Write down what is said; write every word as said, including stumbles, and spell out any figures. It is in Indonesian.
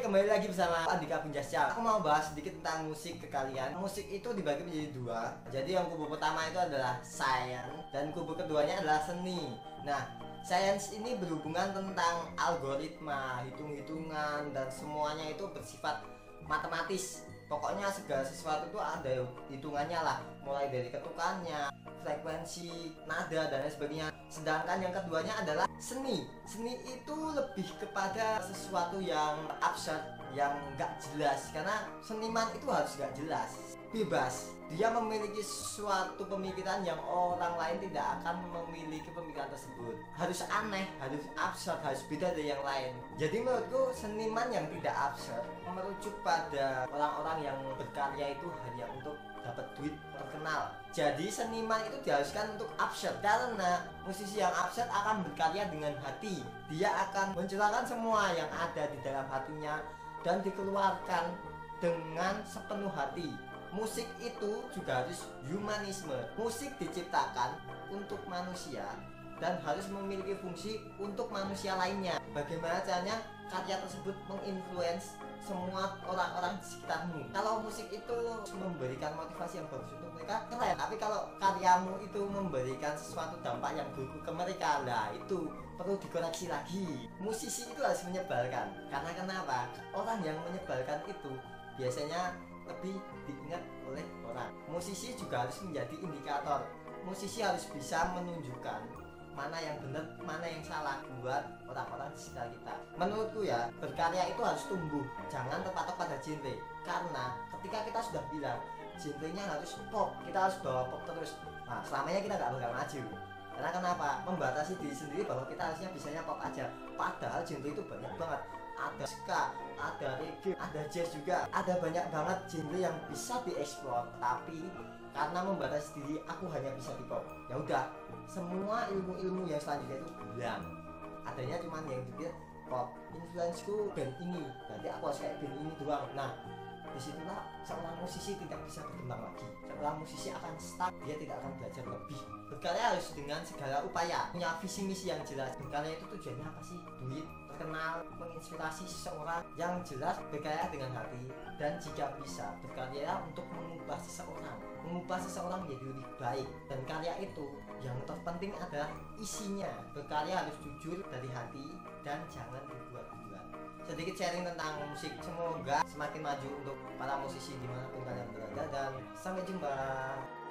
kembali lagi bersama Andika Punjasya. Aku mau bahas sedikit tentang musik ke kalian. Musik itu dibagi menjadi dua. Jadi yang kubu pertama itu adalah science dan kubu keduanya adalah seni. Nah, science ini berhubungan tentang algoritma, hitung-hitungan, dan semuanya itu bersifat matematis. Pokoknya segala sesuatu itu ada hitungannya lah, mulai dari ketukannya, frekuensi, nada, dan lain sebagainya. Sedangkan yang keduanya adalah seni. Seni itu lebih kepada sesuatu yang absurd, yang nggak jelas. Karena seniman itu harus nggak jelas, bebas. Dia memiliki suatu pemikiran yang orang lain tidak akan memiliki pemikiran tersebut. Harus aneh, harus absurd, harus beda dari yang lain. Jadi menurutku seniman yang tidak absurd merujuk pada orang-orang yang berkarya itu hanya untuk dapat duit, terkenal. Jadi seniman itu diharuskan untuk absurd, karena musisi yang absurd akan berkarya dengan hati. Dia akan mencurahkan semua yang ada di dalam hatinya dan dikeluarkan dengan sepenuh hati. Musik itu juga harus humanisme. Musik diciptakan untuk manusia dan harus memiliki fungsi untuk manusia lainnya. Bagaimana caranya karya tersebut menginfluence semua orang-orang di sekitarmu. Kalau musik itu memberikan motivasi yang bagus untuk mereka, keren. Tapi kalau karyamu itu memberikan sesuatu dampak yang buruk ke mereka, lah itu perlu dikoreksi lagi. Musisi itu harus menyebalkan. Karena kenapa? Orang yang menyebalkan itu biasanya lebih diingat oleh orang. Musisi juga harus menjadi indikator. Musisi harus bisa menunjukkan mana yang benar, mana yang salah buat orang-orang di sekitar kita. Menurutku ya, berkarya itu harus tumbuh, jangan terpatok pada genre. Karena ketika kita sudah bilang genrenya harus pop, kita harus bawa pop terus, nah selamanya kita nggak bakal maju. Karena kenapa? Membatasi diri sendiri bahwa kita harusnya bisanya pop aja. Padahal genre itu banyak banget. Ada ska, ada reggae, ada jazz juga. Ada banyak banget genre yang bisa dieksplor. Tapi karena membatasi diri, aku hanya bisa di pop. Ya udah, semua ilmu-ilmu yang selanjutnya itu bilang adanya cuman yang dipikir pop. Influenceku band ini, berarti aku harus kayak band ini doang. Nah, disitulah seorang musisi tidak bisa berkembang lagi. Seorang musisi akan stuck, dia tidak akan belajar lebih. Berkarya harus dengan segala upaya, punya visi misi yang jelas. Berkarya itu tujuannya apa sih? Duit, terkenal, menginspirasi seseorang. Yang jelas berkarya dengan hati. Dan jika bisa, berkarya untuk mengubah seseorang, mengubah seseorang menjadi lebih baik. Dan karya itu yang terpenting adalah isinya. Berkarya harus jujur dari hati dan jangan dibuat-buat. Sedikit sharing tentang musik, semoga semakin maju untuk para musisi dimanapun kalian berada, dan sampai jumpa.